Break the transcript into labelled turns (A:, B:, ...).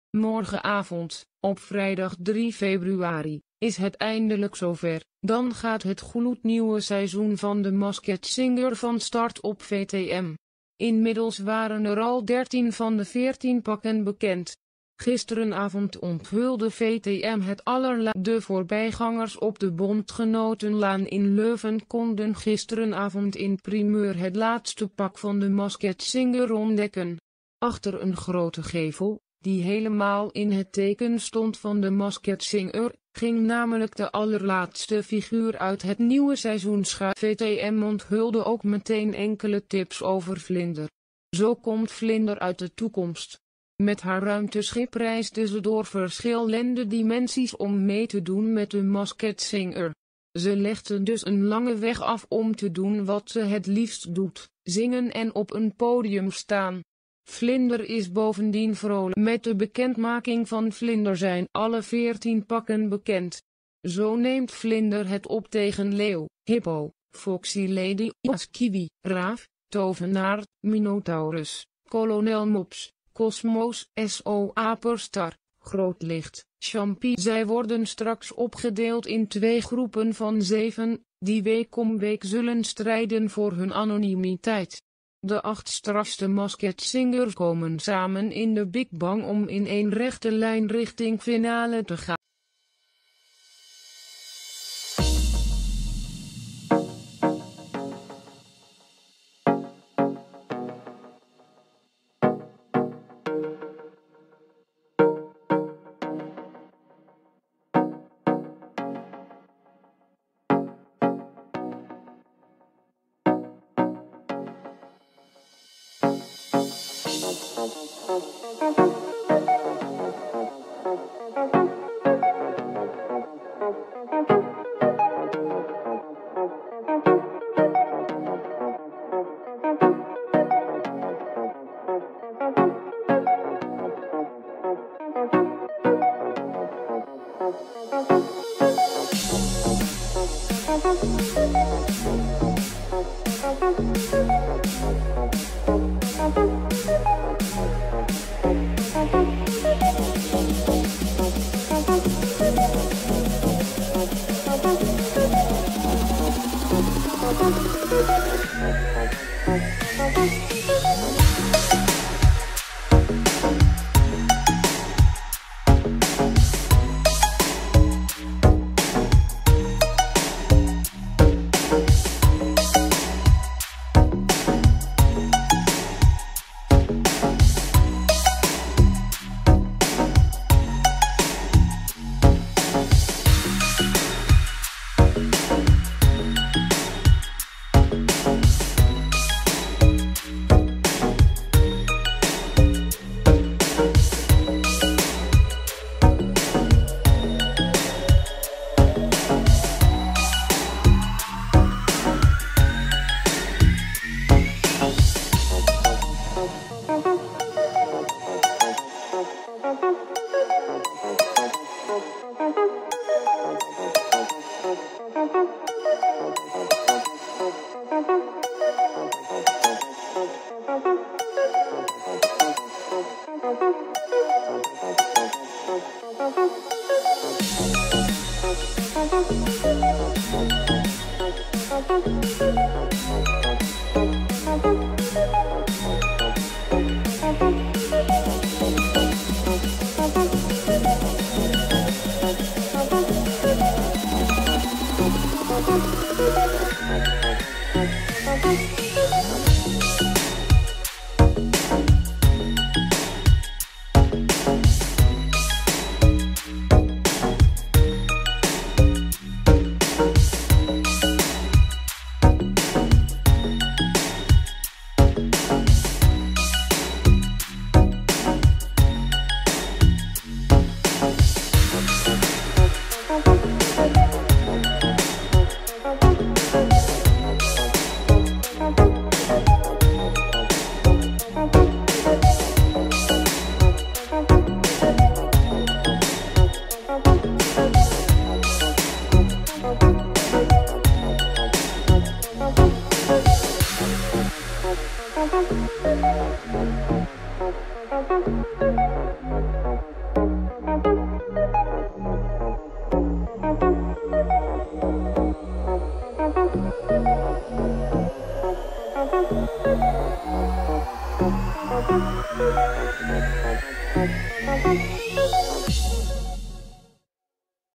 A: Morgenavond, op vrijdag 3 februari, is het eindelijk zover. Dan gaat het gloednieuwe seizoen van The Masked Singer van start op VTM. Inmiddels waren er al 13 van de 14 pakken bekend. Gisterenavond onthulde VTM het allerlaatste. De voorbijgangers op de Bondgenotenlaan in Leuven konden gisterenavond in primeur het laatste pak van The Masked Singer ontdekken. Achter een grote gevel, die helemaal in het teken stond van The Masked Singer, ging namelijk de allerlaatste figuur uit het nieuwe seizoen schuil. VTM onthulde ook meteen enkele tips over Vlinder. Zo komt Vlinder uit de toekomst. Met haar ruimteschip reisde ze door verschillende dimensies om mee te doen met The Masked Singer. Ze legde dus een lange weg af om te doen wat ze het liefst doet, zingen en op een podium staan. Vlinder is bovendien vrolijk. Met de bekendmaking van Vlinder zijn alle 14 pakken bekend. Zo neemt Vlinder het op tegen Leeuw, Hippo, Foxy Lady, Kiwi, Raaf, Tovenaar, Minotaurus, Kolonel Mops, Cosmos, S.O. Aperstar, Grootlicht, Champy. Zij worden straks opgedeeld in 2 groepen van 7, die week om week zullen strijden voor hun anonimiteit. De 8 strafste Masked Singers komen samen in de Big Bang om in één rechte lijn richting finale te gaan.